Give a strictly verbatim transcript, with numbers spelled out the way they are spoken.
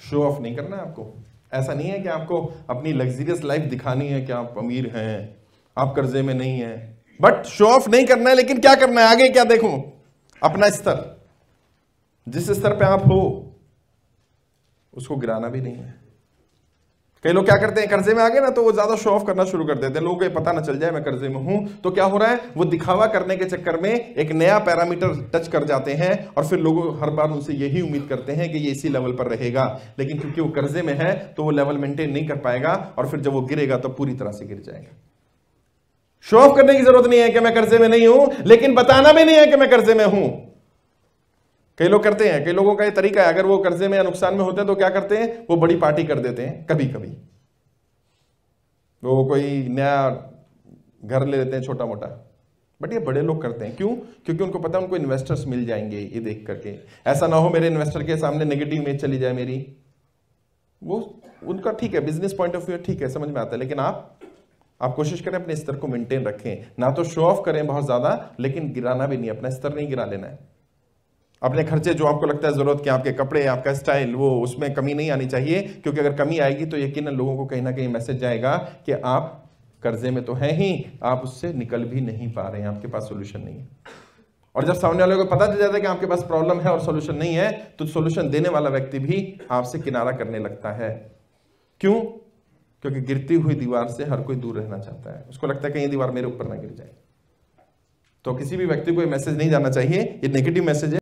Show off नहीं करना है आपको। ऐसा नहीं है कि आपको अपनी लग्जरियस लाइफ दिखानी है कि आप अमीर हैं, आप कर्जे में नहीं हैं, बट शो ऑफ नहीं करना है। लेकिन क्या करना है आगे, क्या देखूं, अपना स्तर, जिस स्तर पे आप हो उसको गिराना भी नहीं है। कई लोग क्या करते हैं, कर्जे में आ गए ना तो वो ज्यादा शो ऑफ करना शुरू कर देते हैं, लोगों को ये पता ना चल जाए मैं कर्जे में हूं। तो क्या हो रहा है, वो दिखावा करने के चक्कर में एक नया पैरामीटर टच कर जाते हैं और फिर लोग हर बार उनसे यही उम्मीद करते हैं कि ये इसी लेवल पर रहेगा। लेकिन क्योंकि वो कर्जे में है तो वो लेवल मेंटेन नहीं कर पाएगा और फिर जब वो गिरेगा तो पूरी तरह से गिर जाएगा। शो ऑफ करने की जरूरत नहीं है कि मैं कर्जे में नहीं हूं, लेकिन बताना भी नहीं है कि मैं कर्जे में हूं। कई लोग करते हैं, कई लोगों का ये तरीका है, अगर वो कर्जे में या नुकसान में होते हैं तो क्या करते हैं, वो बड़ी पार्टी कर देते हैं। कभी कभी वो कोई नया घर ले लेते हैं छोटा मोटा, बट ये बड़े लोग करते हैं। क्यों? क्योंकि उनको पता है उनको इन्वेस्टर्स मिल जाएंगे ये देख करके। ऐसा ना हो मेरे इन्वेस्टर के सामने नेगेटिव इमेज चली जाए मेरी। वो उनका ठीक है, बिजनेस पॉइंट ऑफ व्यू ठीक है, समझ में आता है। लेकिन आप आप कोशिश करें अपने स्तर को मेंटेन रखें, ना तो शो ऑफ करें बहुत ज्यादा, लेकिन गिराना भी नहीं, अपना स्तर नहीं गिरा लेना है। अपने खर्चे जो आपको लगता है जरूरत के, आपके कपड़े, आपका स्टाइल, वो उसमें कमी नहीं आनी चाहिए। क्योंकि अगर कमी आएगी तो यकीनन लोगों को कहीं ना कहीं मैसेज जाएगा कि आप कर्जे में तो हैं ही, आप उससे निकल भी नहीं पा रहे हैं, आपके पास सोल्यूशन नहीं है। और जब सामने वाले को पता चल जाता है कि आपके पास प्रॉब्लम है और सोल्यूशन नहीं है, तो सोल्यूशन देने वाला व्यक्ति भी आपसे किनारा करने लगता है। क्यों? क्योंकि गिरती हुई दीवार से हर कोई दूर रहना चाहता है, उसको लगता है कहीं दीवार मेरे ऊपर ना गिर जाए। तो किसी भी व्यक्ति को ये मैसेज नहीं जाना चाहिए, ये नेगेटिव मैसेज है।